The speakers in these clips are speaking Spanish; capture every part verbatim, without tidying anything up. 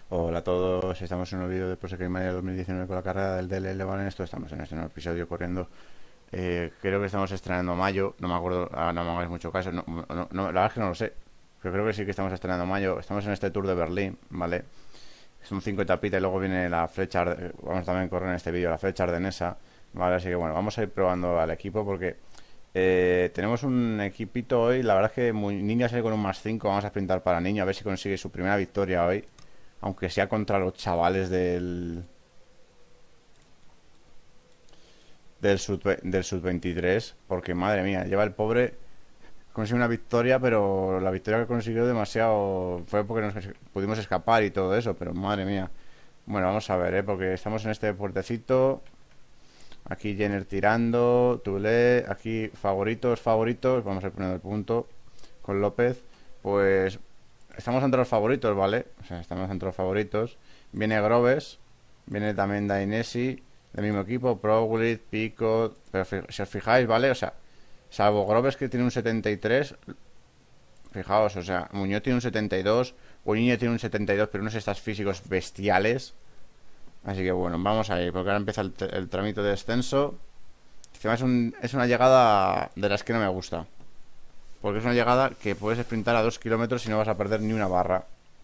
Hola a todos, estamos en un vídeo de Pro Mania dos mil diecinueve con la carrera del D L L Valencia. Estamos en este nuevo episodio corriendo. Eh, creo que estamos estrenando mayo, no me acuerdo, ah, no me hagáis mucho caso, no, no, no, la verdad es que no lo sé. Pero creo que sí que estamos estrenando mayo. Estamos en este Tour de Berlín, ¿vale? Son cinco etapitas y luego viene la flecha, arde- vamos también a correr en este vídeo la flecha ardenesa, ¿vale? Así que bueno, vamos a ir probando al equipo porque eh, tenemos un equipito hoy. La verdad es que muy, niño sale con un más cinco. Vamos a sprintar para niño a ver si consigue su primera victoria hoy, aunque sea contra los chavales del del sub, del sub veintitrés, porque madre mía, lleva el pobre, consiguió una victoria, pero la victoria que consiguió demasiado fue porque nos pudimos escapar y todo eso, pero madre mía. Bueno, vamos a ver, ¿eh? Porque estamos en este puertecito. Aquí Jenner tirando, Tulé, aquí favoritos, favoritos. Vamos a ir poniendo el punto con López. Pues estamos entre los favoritos, ¿vale? O sea, estamos entre los favoritos. Viene Groves, viene también Dainesi, del mismo equipo, Proglit, Pico. Pero si os fijáis, ¿vale? O sea, salvo Groves que tiene un setenta y tres, fijaos, o sea, Muñoz tiene un setenta y dos, Niño tiene un setenta y dos, pero unos estas físicos bestiales. Así que bueno, vamos a ir, porque ahora empieza el, el trámite de descenso. Encima es, un, es una llegada de las que no me gusta, porque es una llegada que puedes sprintar a dos kilómetros y no vas a perder ni una barra.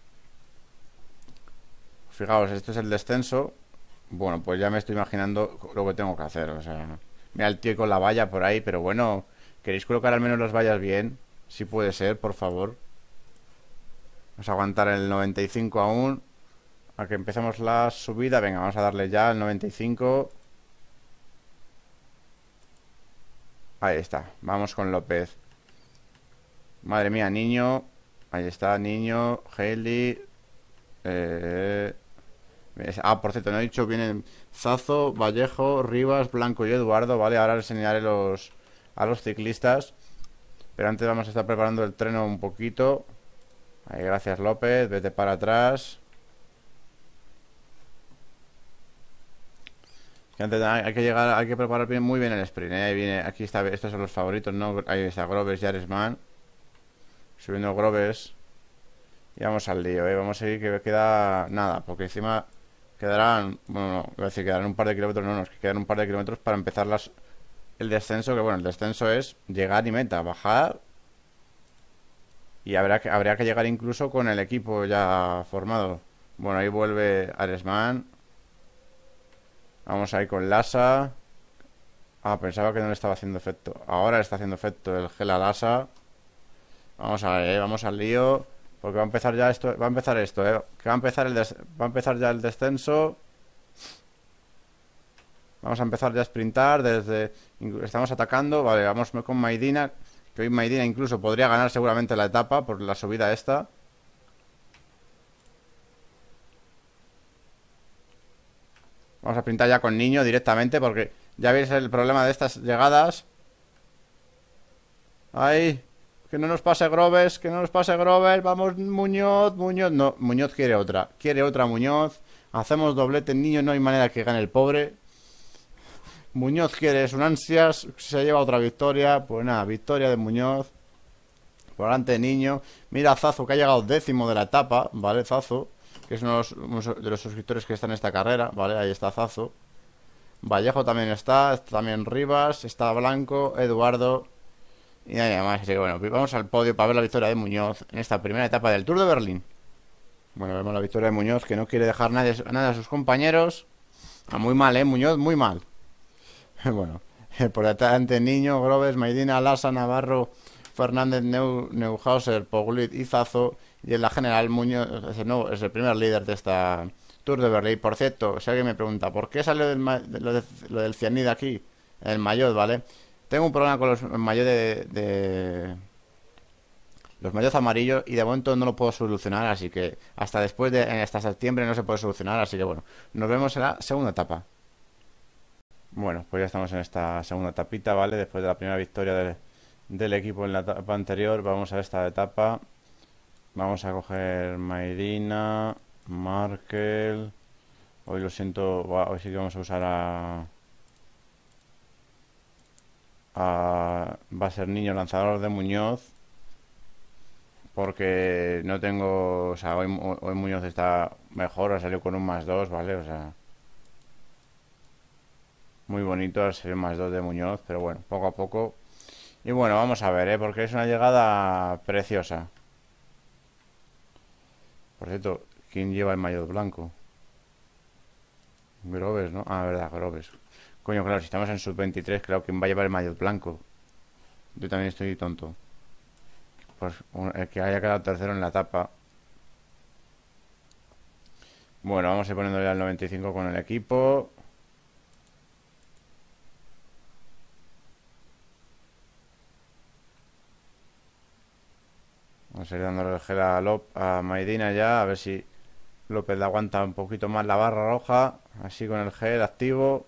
Fijaos, esto es el descenso. Bueno, pues ya me estoy imaginando lo que tengo que hacer. O sea, mira el tío con la valla por ahí, pero bueno, ¿queréis colocar al menos las vallas bien? Si puede ser, por favor. Vamos a aguantar el noventa y cinco aún, a que empecemos la subida. Venga, vamos a darle ya el noventa y cinco. Ahí está, vamos con López. Madre mía, niño. Ahí está, niño, Haley. Eh... Ah, por cierto, no he dicho, vienen Zazo, Vallejo, Rivas, Blanco y Eduardo, ¿vale? Ahora les enseñaré los, a los ciclistas. Pero antes vamos a estar preparando el treno un poquito. Ahí, gracias López, vete para atrás. Que antes hay que llegar, hay que preparar bien, muy bien el sprint, ¿eh? Ahí viene, aquí está, estos son los favoritos, ¿no? Ahí está Groves y Aresman. Subiendo Groves. Y vamos al lío, ¿eh? Vamos a ir que queda nada, porque encima quedarán, bueno, no, voy a decir, quedarán un par de kilómetros, no, no, es que quedan un par de kilómetros para empezar las, el descenso, que bueno, el descenso es llegar y meta, bajar. Y habrá que, habría que llegar incluso con el equipo ya formado. Bueno, ahí vuelve Aresman. Vamos ahí con Lasa. Ah, pensaba que no le estaba haciendo efecto. Ahora le está haciendo efecto el gel a Lasa. Vamos a ver, ¿eh? Vamos al lío. Porque va a empezar ya esto. Va a empezar esto, ¿eh? Que va a empezar el des- va a empezar ya el descenso. Vamos a empezar ya a sprintar desde... Estamos atacando. Vale, vamos con Maidina. Que hoy Maidina incluso podría ganar seguramente la etapa por la subida esta. Vamos a sprintar ya con Niño directamente porque ya veis el problema de estas llegadas. Ahí. Que no nos pase Groves, que no nos pase Groves. Vamos, Muñoz, Muñoz. No, Muñoz quiere otra. Quiere otra Muñoz. Hacemos doblete, Niño, no hay manera que gane el pobre. Muñoz quiere, es un ansias. Se lleva otra victoria. Pues nada, victoria de Muñoz. Por delante de Niño. Mira a Zazo, que ha llegado décimo de la etapa. Vale, Zazo. Que es uno de los, uno de los suscriptores que está en esta carrera. Vale, ahí está Zazo. Vallejo también está. Está también Rivas. Está Blanco, Eduardo. Y nada más. Así que bueno, vamos al podio para ver la victoria de Muñoz en esta primera etapa del Tour de Berlín. Bueno, vemos la victoria de Muñoz, que no quiere dejar nadie, nada a sus compañeros. Ah, muy mal, ¿eh? Muñoz, muy mal. Bueno, por delante Niño, Groves, Maidina, Lasa, Navarro, Fernández, Neu, Neuhauser, Poglit y Zazo. Y en la general, Muñoz es el, nuevo, es el primer líder de esta Tour de Berlín. Por cierto, si alguien me pregunta, ¿por qué salió del, lo, de, lo del cianida aquí? El maillot, ¿vale? Tengo un problema con los maillots de, de... Los maillots amarillos y de momento no lo puedo solucionar, así que hasta después de... hasta septiembre no se puede solucionar, así que bueno, nos vemos en la segunda etapa. Bueno, pues ya estamos en esta segunda etapita, ¿vale? Después de la primera victoria de, del equipo en la etapa anterior, vamos a esta etapa. Vamos a coger Maidina, Markel. Hoy lo siento, hoy sí que vamos a usar a... a va a ser Niño, lanzador de Muñoz. Porque no tengo... O sea, hoy, hoy Muñoz está mejor, ha salido con un más dos, ¿vale? O sea... Muy bonito, ha salido más dos de Muñoz, pero bueno, poco a poco. Y bueno, vamos a ver, ¿eh? Porque es una llegada preciosa. Por cierto, ¿quién lleva el maillot blanco? Groves, ¿no? Ah, verdad, Groves. Coño, claro, si estamos en sub veintitrés, claro, ¿quién va a llevar el maillot blanco? Yo también estoy tonto. Pues el que haya quedado tercero en la etapa. Bueno, vamos a ir poniéndole al noventa y cinco con el equipo. Vamos a ir dándole el gel a, Lop a Maidina ya, a ver si López le aguanta un poquito más la barra roja. Así con el gel activo.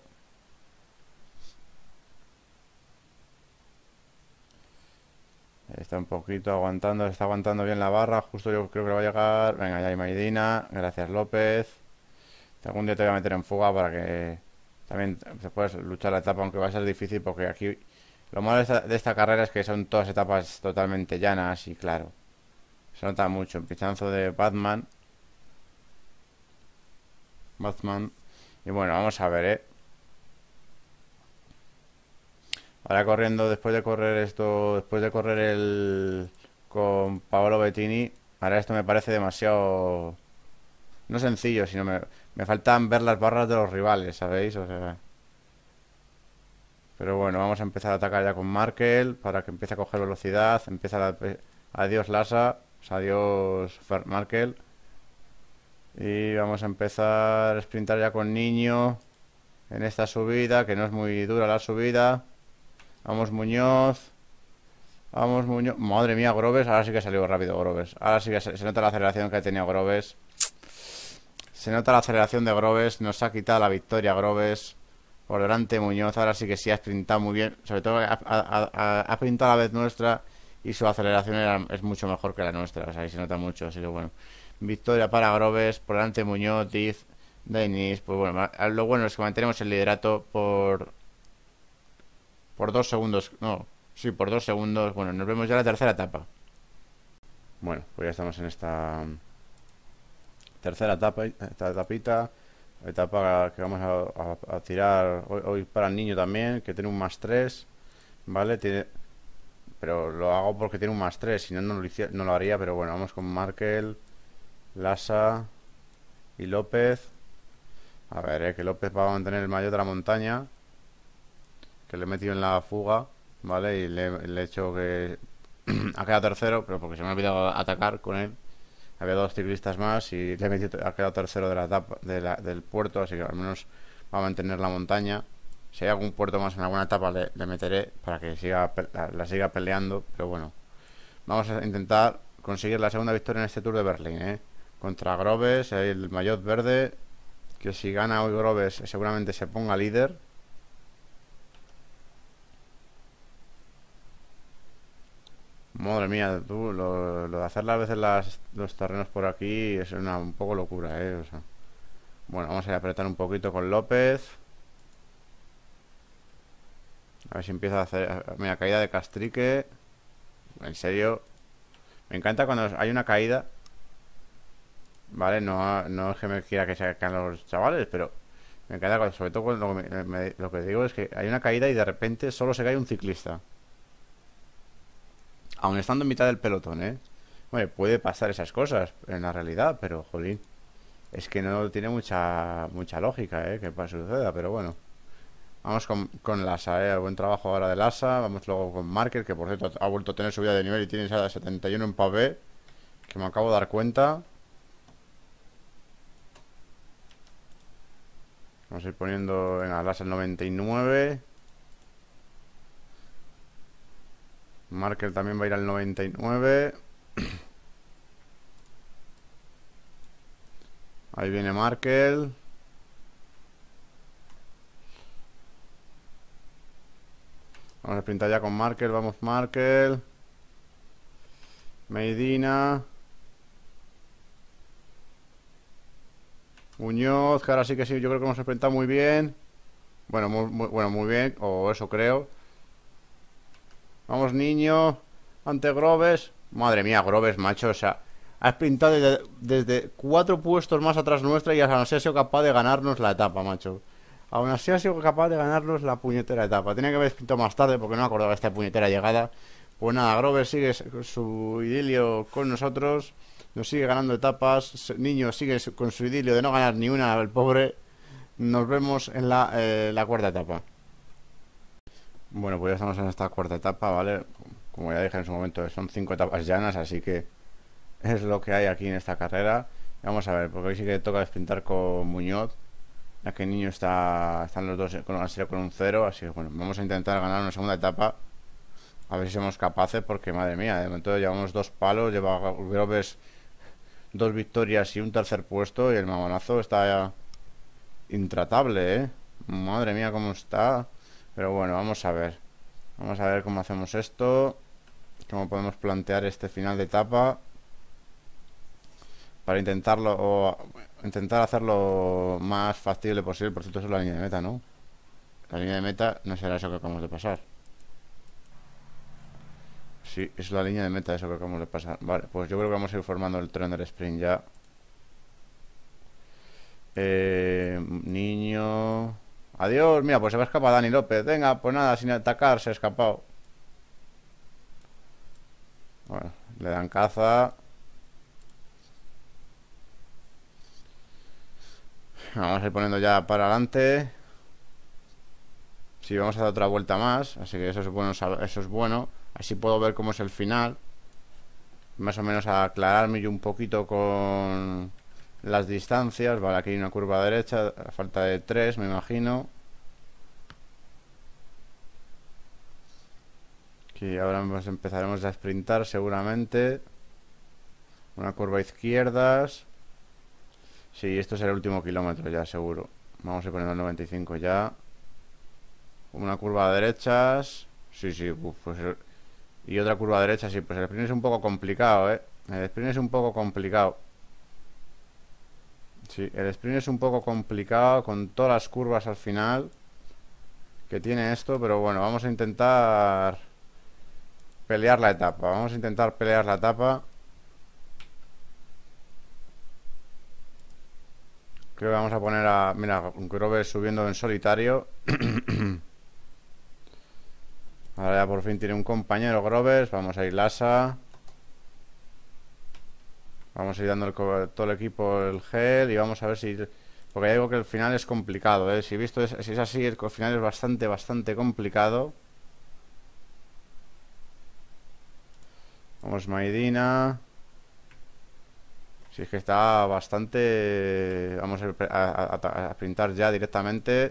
Está un poquito aguantando, está aguantando bien la barra. Justo yo creo que le va a llegar. Venga, ya hay Maidina. Gracias, López. Algún día te voy a meter en fuga para que también te puedas luchar la etapa, aunque va a ser difícil porque aquí lo malo de esta, de esta carrera es que son todas etapas totalmente llanas y claro, se nota mucho. Pichazo de Batman. Batman. Y bueno, vamos a ver, ¿eh? Ahora corriendo, después de correr esto, después de correr el con Paolo Bettini, ahora esto me parece demasiado, no sencillo, sino me, me faltan ver las barras de los rivales, ¿sabéis? O sea, pero bueno, vamos a empezar a atacar ya con Markel para que empiece a coger velocidad. Empieza la, adiós Lasa, o sea, adiós Markel. Y vamos a empezar a sprintar ya con Niño en esta subida, que no es muy dura la subida. Vamos Muñoz. Vamos Muñoz. Madre mía, Groves. Ahora sí que ha salido rápido Groves. Ahora sí que se, se nota la aceleración que ha tenido Groves. Se nota la aceleración de Groves. Nos ha quitado la victoria Groves. Por delante Muñoz. Ahora sí que sí ha sprintado muy bien. Sobre todo ha, ha, ha, ha sprintado a la vez nuestra. Y su aceleración era, es mucho mejor que la nuestra. O sea, ahí se nota mucho. Así que bueno. Victoria para Groves. Por delante Muñoz, Diz, Denis. Pues bueno, lo bueno es que mantenemos el liderato por... Por dos segundos. No, sí, por dos segundos. Bueno, nos vemos ya en la tercera etapa. Bueno, pues ya estamos en esta tercera etapa, esta etapita. Etapa que vamos a, a, a tirar hoy, hoy para el niño también, que tiene un más tres. ¿Vale? Tiene... Pero lo hago porque tiene un más tres, si no, no lo, hice, no lo haría. Pero bueno, vamos con Markel, Lasa y López. A ver, eh, que López va a mantener el maillot de la montaña, que le he metido en la fuga, ¿vale? Y le, le he hecho que ha quedado tercero, pero porque se me ha olvidado atacar con él. Había dos ciclistas más y le he metido, ha quedado tercero de la etapa de la, del puerto, así que al menos va a mantener la montaña. Si hay algún puerto más en alguna etapa le, le meteré para que siga la, la siga peleando, pero bueno. Vamos a intentar conseguir la segunda victoria en este Tour de Berlín, ¿eh? Contra Groves, el maillot verde, que si gana hoy Groves seguramente se ponga líder. Madre mía, tú, lo, lo de hacer a veces las, los terrenos por aquí es una un poco locura, ¿eh? O sea, bueno, vamos a ir a apretar un poquito con López. A ver si empieza a hacer... Mira, caída de Castrique. En serio. Me encanta cuando hay una caída. Vale, no, no es que me quiera que se caigan los chavales, pero me encanta cuando, sobre todo cuando me, me, lo que digo es que hay una caída y de repente solo se cae un ciclista. Aún estando en mitad del pelotón, ¿eh? Bueno, puede pasar esas cosas en la realidad, pero, jolín, es que no tiene mucha mucha lógica, ¿eh? Que suceda, pero bueno. Vamos con, con Lasa, ¿eh? Buen trabajo ahora de Lasa. Vamos luego con Marker, que por cierto ha vuelto a tener subida de nivel y tiene esa setenta y uno en pavé, que me acabo de dar cuenta. Vamos a ir poniendo en Lasa el noventa y nueve. Markel también va a ir al noventa y nueve. Ahí viene Markel. Vamos a sprintar ya con Markel. Vamos Markel. Medina. Muñoz, que ahora sí que sí, yo creo que hemos sprintado muy bien. Bueno, muy, muy, bueno, muy bien, o eso creo. Vamos Niño. Ante Groves. Madre mía, Groves, macho, o sea, ha sprintado desde, desde cuatro puestos más atrás nuestra y aún así ha sido capaz de ganarnos la etapa, macho. Aún así ha sido capaz de ganarnos la puñetera etapa. Tenía que haber sprintado más tarde porque no me acordaba de esta puñetera llegada. Pues nada, Groves sigue su idilio con nosotros. Nos sigue ganando etapas. Niño sigue con su idilio de no ganar ni una, el pobre. Nos vemos en la, eh, la cuarta etapa. Bueno, pues ya estamos en esta cuarta etapa, ¿vale? Como ya dije en su momento, son cinco etapas llanas, así que es lo que hay aquí en esta carrera. Vamos a ver, porque hoy sí que toca sprintar con Muñoz, ya que el niño está están los dos con una serie con un cero, así que bueno, vamos a intentar ganar una segunda etapa. A ver si somos capaces, porque madre mía, de momento llevamos dos palos, lleva Groves dos victorias y un tercer puesto, y el mamonazo está ya intratable, ¿eh? Madre mía, cómo está. Pero bueno, vamos a ver. Vamos a ver cómo hacemos esto. Cómo podemos plantear este final de etapa. Para intentarlo o intentar hacerlo más factible posible. Por cierto, eso es la línea de meta, ¿no? La línea de meta no será eso que acabamos de pasar. Sí, es la línea de meta eso que acabamos de pasar. Vale, pues yo creo que vamos a ir formando el tren del sprint ya. Eh, niño... Adiós, mira, pues se va a escapar Dani López. Venga, pues nada, sin atacar, se ha escapado. Bueno, le dan caza. Vamos a ir poniendo ya para adelante. Sí, vamos a dar otra vuelta más. Así que eso es bueno, eso es bueno. Así puedo ver cómo es el final. Más o menos aclararme yo un poquito con las distancias. Vale, aquí hay una curva derecha, a falta de tres, me imagino. Aquí ahora pues empezaremos a sprintar seguramente. Una curva a izquierdas. Sí, esto será el último kilómetro ya, seguro. Vamos a ir poniendo el noventa y cinco ya. Una curva a derechas. Sí, sí, uf, pues... Y otra curva a derecha, sí, pues el sprint es un poco complicado, ¿eh? El sprint es un poco complicado. Sí, el sprint es un poco complicado con todas las curvas al final que tiene esto, pero bueno, vamos a intentar pelear la etapa. Vamos a intentar pelear la etapa. Creo que vamos a poner a... Mira, Groves subiendo en solitario. Ahora ya por fin tiene un compañero Groves. Vamos a ir Lasa. Vamos a ir dando el, todo el equipo el gel. Y vamos a ver si... Porque ya digo que el final es complicado, ¿eh? Si he visto, es, si es así, el final es bastante, bastante complicado. Vamos Maidina. Si es que está bastante... Vamos a, a, a, a sprintar ya directamente.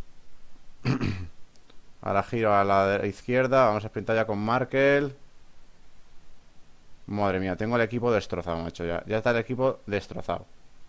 Ahora giro a la izquierda. Vamos a sprintar ya con Markel. Madre mía, tengo el equipo destrozado, macho. Ya, ya está el equipo destrozado.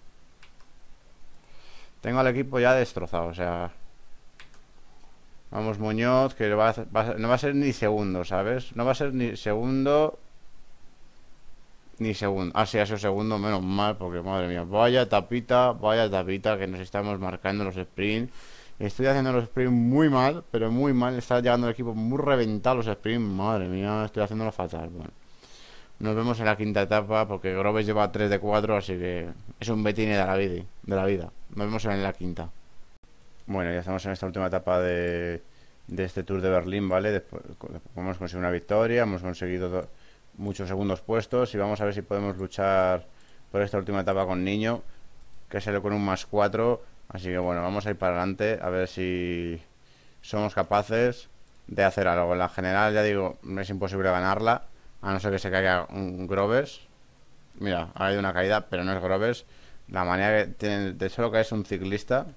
Tengo el equipo ya destrozado, o sea... Vamos Muñoz, que va a, va a, no va a ser ni segundo, ¿sabes? No va a ser ni segundo... Ni segundo. Ah, sí, ha sido segundo, menos mal, porque madre mía, vaya tapita, vaya tapita que nos estamos marcando los sprints. Estoy haciendo los sprints muy mal, pero muy mal. Está llegando el equipo muy reventado los sprints. Madre mía, estoy haciéndolo fatal. Bueno, nos vemos en la quinta etapa, porque Groves lleva tres de cuatro, así que es un betine de la vida. De la vida. Nos vemos en la quinta. Bueno, ya estamos en esta última etapa de, de este Tour de Berlín, ¿vale? Después hemos conseguido una victoria, hemos conseguido... Do, muchos segundos puestos y vamos a ver si podemos luchar por esta última etapa con Niño, que sale con un más cuatro, así que bueno, vamos a ir para adelante a ver si somos capaces de hacer algo. En la general, ya digo, es imposible ganarla, a no ser que se caiga un Groves. Mira, ha habido una caída, pero no es Groves. La manera que tiene de solo que es un ciclista.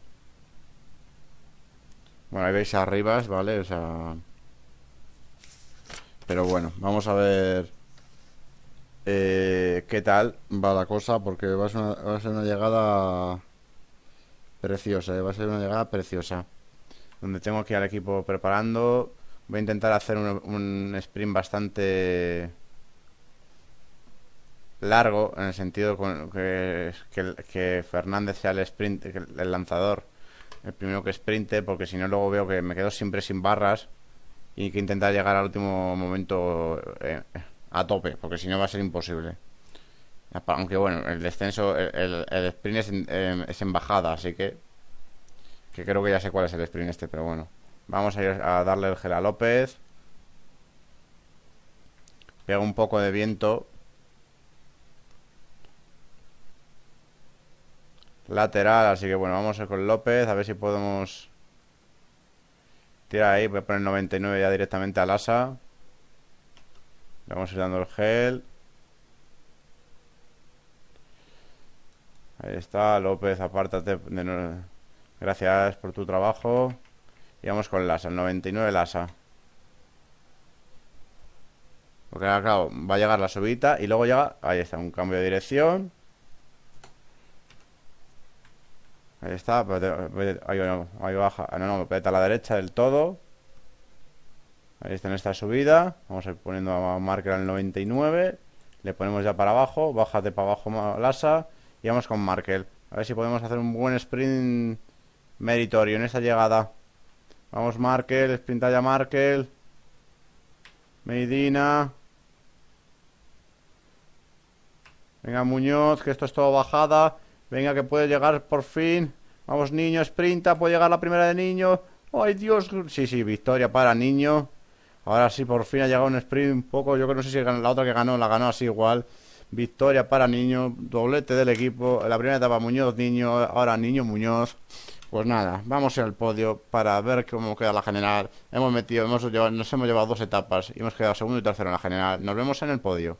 Bueno, ahí veis arriba, ¿vale? O sea... Pero bueno, vamos a ver... Eh, ¿qué tal va la cosa? Porque va a ser una, va a ser una llegada preciosa, ¿eh? Va a ser una llegada preciosa. Donde tengo aquí al equipo preparando. Voy a intentar hacer un, un sprint bastante largo, en el sentido que, que, que Fernández sea el sprint, el lanzador, el primero que sprinte, porque si no luego veo que me quedo siempre sin barras y que intentar llegar al último momento... Eh, a tope, porque si no va a ser imposible. Aunque bueno, el descenso, el, el, el sprint es en, eh, es en bajada, así que que creo que ya sé cuál es el sprint este, pero bueno. Vamos a ir a darle el gel a López. Pega un poco de viento. Lateral, así que bueno, vamos a ir con López, a ver si podemos tirar ahí. Voy a poner noventa y nueve ya directamente al asa. Le vamos a ir dando el gel. Ahí está, López, apártate de no... Gracias por tu trabajo. Y vamos con el asa, el noventa y nueve el asa. Porque claro, va a llegar la subida y luego llega... Ahí está, un cambio de dirección. Ahí está, ahí, no, ahí baja. No, no, me peta a la derecha del todo. Ahí está en esta subida. Vamos a ir poniendo a marker al noventa y nueve. Le ponemos ya para abajo. Bájate para abajo al asa. Y vamos con Markel. A ver si podemos hacer un buen sprint meritorio en esta llegada. Vamos Markel, sprinta ya Markel. Medina. Venga Muñoz, que esto es todo bajada. Venga, que puede llegar por fin. Vamos Niño, sprinta, puede llegar la primera de Niño. ¡Ay, Dios! Sí, sí, victoria para Niño. Ahora sí, por fin ha llegado un sprint un poco. Yo creo que no sé si la otra que ganó, la ganó así igual. Victoria para Niño, doblete del equipo. En la primera etapa Muñoz, Niño, ahora Niño, Muñoz. Pues nada, vamos al podio para ver cómo queda la general. Hemos metido, hemos llevado, nos hemos llevado dos etapas y hemos quedado segundo y tercero en la general. Nos vemos en el podio.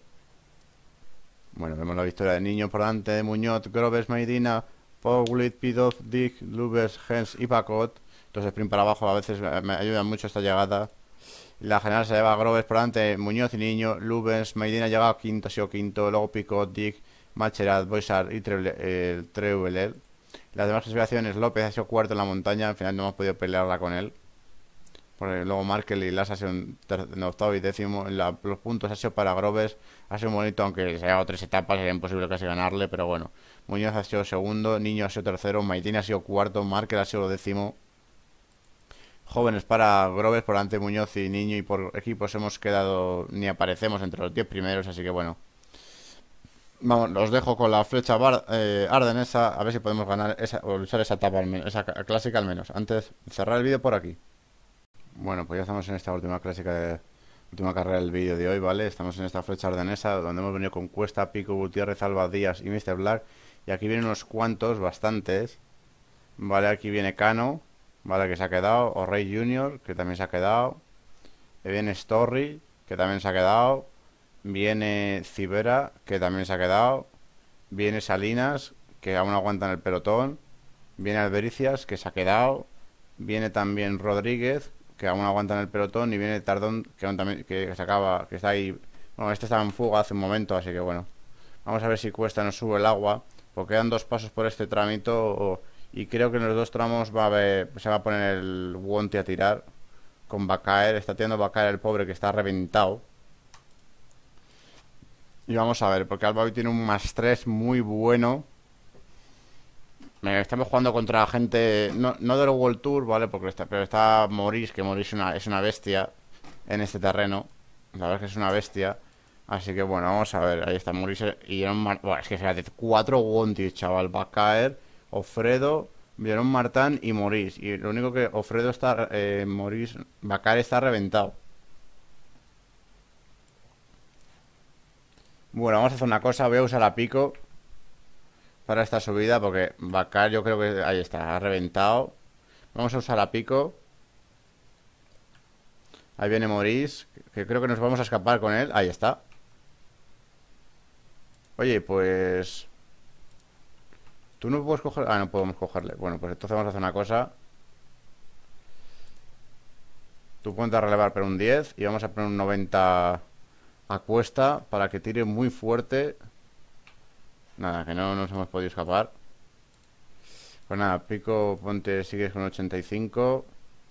Bueno, vemos la victoria de Niño por delante de Muñoz, Groves, Maidina, Poglit, Pidov, Dick, Lubes, Hens y Pacot. Entonces sprint para abajo a veces me ayuda mucho esta llegada. La general se lleva a Groves por delante, Muñoz y Niño, Lubens, Maidina llega a quinto, ha sido quinto, luego Picot, Dick, Macherat, Boisar y Treueler. Las demás clasificaciones, López ha sido cuarto en la montaña, al final no hemos podido pelearla con él. Porque luego Markel y Las ha sido en, en octavo y décimo. En la, los puntos ha sido para Groves, ha sido bonito, aunque se haya dado tres etapas, sería imposible casi ganarle, pero bueno. Muñoz ha sido segundo, Niño ha sido tercero, Maidina ha sido cuarto, Markel ha sido décimo. Jóvenes para Groves por delante de Muñoz y Niño, y por equipos hemos quedado, ni aparecemos entre los diez primeros, así que bueno. Vamos, los dejo con la flecha bar, eh, ardenesa, a ver si podemos ganar esa, o usar esa etapa, esa clásica al menos. Antes de cerrar el vídeo por aquí. Bueno, pues ya estamos en esta última clásica de, última carrera del vídeo de hoy, ¿vale? Estamos en esta flecha ardenesa, donde hemos venido con Cuesta, Pico, Gutiérrez, Alba, Díaz y míster Black. Y aquí vienen unos cuantos, bastantes. Vale, aquí viene Cano, vale, que se ha quedado. O'Reilly junior, que también se ha quedado. Y viene Story, que también se ha quedado. Viene Cibera, que también se ha quedado. Viene Salinas, que aún aguanta en el pelotón. Viene Albericias, que se ha quedado. Viene también Rodríguez, que aún aguanta en el pelotón. Y viene Tardón, que aún también que se acaba, que está ahí. Bueno, este estaba en fuga hace un momento, así que bueno. Vamos a ver si Cuesta nos sube el agua, porque quedan dos pasos por este trámite. Y creo que en los dos tramos va a haber, se va a poner el Wonti a tirar con Bacaer. Está tirando Bacaer el pobre, que está reventado. Y vamos a ver, porque Alba hoy tiene un más tres muy bueno. Estamos jugando contra gente, no, no del World Tour, ¿vale? Porque está, pero está Maurice, que Maurice es una, es una bestia en este terreno. La verdad es que es una bestia. Así que bueno, vamos a ver, ahí está Maurice. Y bueno, es que fíjate, cuatro Wontis, chaval. Va a caer Ofredo, Vieron Martán y Maurice. Y lo único que Ofredo está, eh, Maurice, Bacar está reventado. Bueno, vamos a hacer una cosa, voy a usar a Pico para esta subida, porque Bacar yo creo que ahí está, ha reventado. Vamos a usar a Pico. Ahí viene Maurice, que creo que nos vamos a escapar con él. Ahí está. Oye, pues... ¿Tú no puedes coger? Ah, no podemos cogerle. Bueno, pues entonces vamos a hacer una cosa. Tú ponte a relevar pero un diez y vamos a poner un noventa a Cuesta para que tire muy fuerte. Nada, que no nos hemos podido escapar. Pues nada, Pico, ponte, sigues con ochenta y cinco.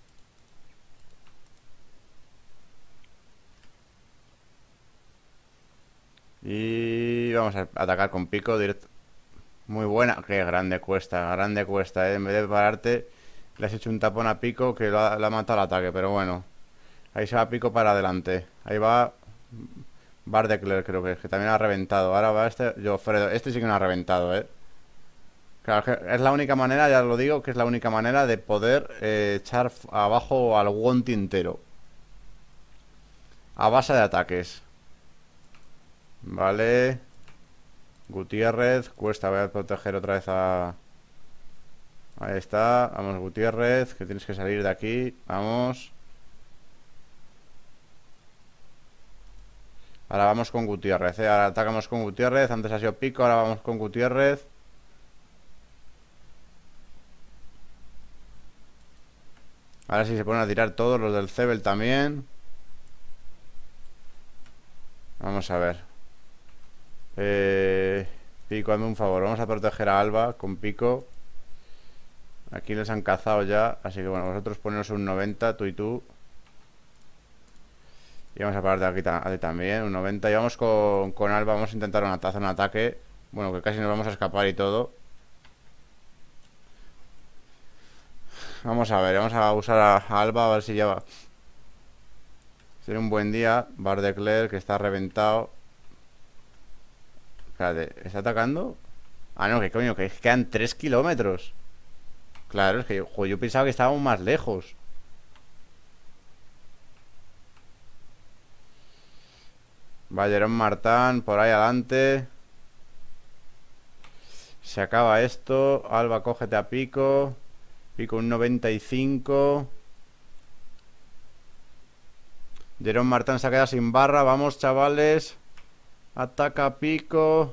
Y vamos a atacar con Pico directo. Muy buena, qué grande Cuesta, grande Cuesta, ¿eh? En vez de pararte, le has hecho un tapón a Pico que lo ha, lo ha matado al ataque, pero bueno. Ahí se va Pico para adelante. Ahí va Bar de Clerc creo que es, que también ha reventado. Ahora va este, Jofredo. Este sí que no ha reventado, ¿eh? Claro, que es la única manera, ya lo digo, que es la única manera de poder eh, echar abajo al Wonti entero. A base de ataques. Vale. Gutiérrez. Cuesta, voy a proteger otra vez a... Ahí está. Vamos, Gutiérrez, que tienes que salir de aquí. Vamos. Ahora vamos con Gutiérrez, ¿eh? Ahora atacamos con Gutiérrez. Antes ha sido Pico, ahora vamos con Gutiérrez. Ahora sí se ponen a tirar todos, los del Zebel también. Vamos a ver. Eh, Pico, hazme un favor. Vamos a proteger a Alba con Pico. Aquí les han cazado ya. Así que bueno, vosotros poneros un noventa, tú y tú. Y vamos a parar de aquí ta a ti también, un noventa. Y vamos con, con Alba. Vamos a intentar un hacer un ataque. Bueno, que casi nos vamos a escapar y todo. Vamos a ver, vamos a usar a, a Alba. A ver si ya va. Sería un buen día. Bar de Clerc, que está reventado. Espérate, ¿está atacando? Ah, no, que coño, que quedan tres kilómetros. Claro, es que yo, yo pensaba que estábamos más lejos. Vallerón Martán, por ahí adelante. Se acaba esto. Alba, cógete a Pico. Pico un noventa y cinco. Jerón Martán se ha quedado sin barra. Vamos, chavales. Ataca Pico.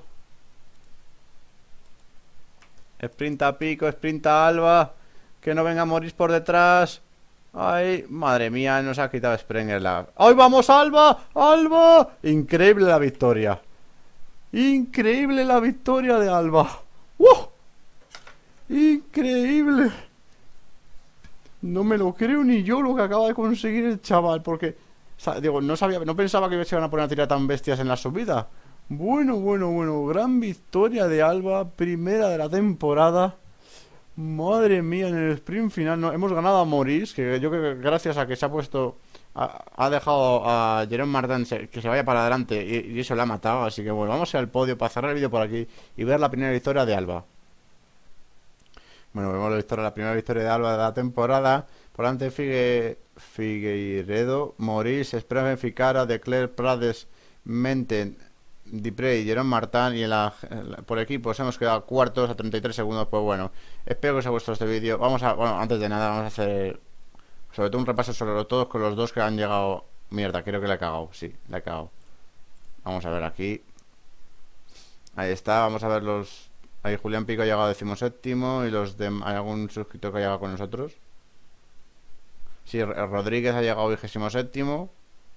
Sprinta Pico, sprinta Alba. Que no venga a morir por detrás. Ay, madre mía, nos ha quitado Sprenger la... ¡Ay, vamos, Alba! ¡Alba! Increíble la victoria. Increíble la victoria de Alba. ¡Wow! Increíble. No me lo creo ni yo lo que acaba de conseguir el chaval. Porque, o sea, digo, no sabía, no pensaba que se iban a poner a tirar tan bestias en la subida. Bueno, bueno, bueno. Gran victoria de Alba. Primera de la temporada. Madre mía, en el sprint final no, hemos ganado a Maurice, que yo creo que gracias a que se ha puesto, ha, ha dejado a Jerome Martin se, que se vaya para adelante y, y eso le ha matado. Así que bueno, vamos al podio para cerrar el vídeo por aquí y ver la primera victoria de Alba. Bueno, vemos la victoria, la primera victoria de Alba de la temporada. Por delante Figue, Figueiredo, Maurice, Sprenger, Ficara, Declerc, Prades, Menten, Diprey y Jerome Martin. Y en la, en la, por equipos hemos quedado cuartos a treinta y tres segundos. Pues bueno, espero que os haya gustado este vídeo. Vamos a, bueno, antes de nada vamos a hacer sobre todo un repaso sobre todos con los dos que han llegado. Mierda, creo que le he cagado, sí, le he cagado. Vamos a ver aquí. Ahí está, vamos a ver los... Ahí Julián Pico ha llegado a decimoséptimo. Y los de... ¿Hay algún suscriptor que ha llegado con nosotros? Sí, Rodríguez ha llegado vigésimo séptimo.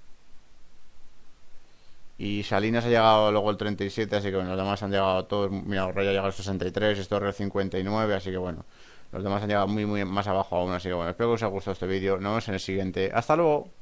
Y Salinas ha llegado luego el treinta y siete, así que bueno, los demás han llegado todos. Mira, Rey ha llegado al sesenta y tres, Storre el cincuenta y nueve, así que bueno, los demás han llegado muy muy más abajo aún, así que bueno, espero que os haya gustado este vídeo. Nos vemos en el siguiente. ¡Hasta luego!